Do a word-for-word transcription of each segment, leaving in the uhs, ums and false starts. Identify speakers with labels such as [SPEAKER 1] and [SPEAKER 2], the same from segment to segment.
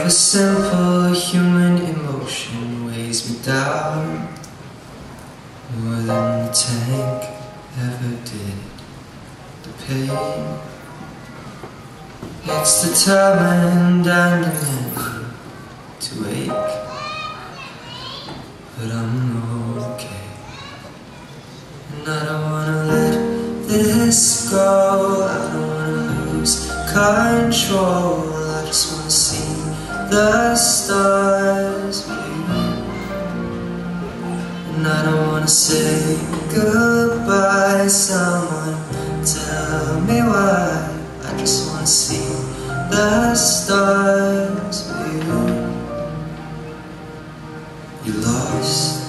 [SPEAKER 1] a simple human emotion weighs me down more than the tank ever did. The pain, it's determined and demanding to ache, but I'm okay. And I don't wanna let this go, I don't wanna lose control. I just wanna see the stars with you, and I don't wanna say goodbye. Someone tell me why. I just wanna see the stars with you. You lost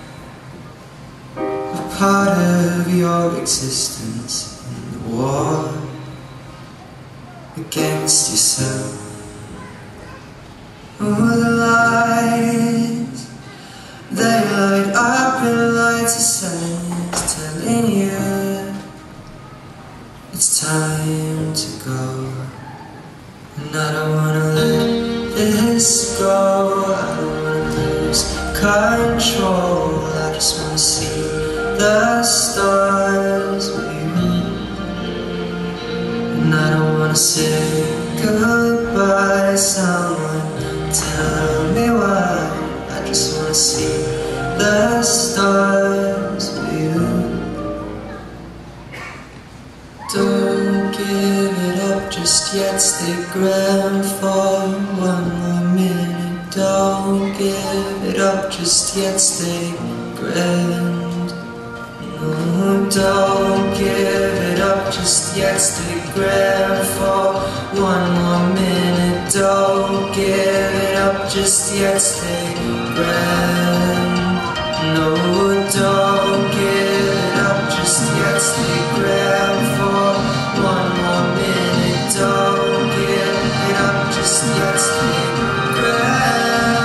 [SPEAKER 1] a part of your existence in the war against yourself. Oh, the lights, they light up in lights of signs telling you it's time to go. And I don't wanna let this go, I don't wanna lose control. I just wanna see the stars with you, and I don't wanna say goodbye. Someone tell me why. I just wanna see the stars with you. Don't give it up just yet, stay grand for one more minute. Don't give it up just yet, stay grand. No, don't give it up just yet, stay grand for one more minute. Don't give it up just yet, stay grand. No, don't give it up just yet, stay grand for one more minute. Don't give it up just yet, stay grand.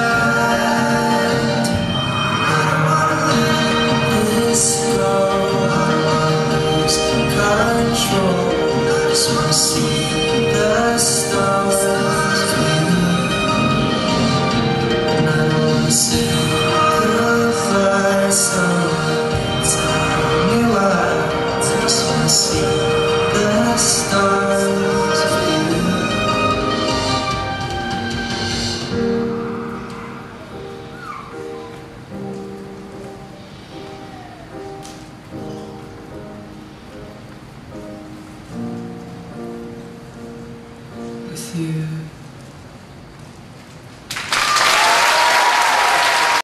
[SPEAKER 1] I don't wanna let this go, I don't wanna lose control. I just wanna see the stars with you, and I don't wanna say goodbye. Someone tell me why. I just wanna see the stars with you. With you.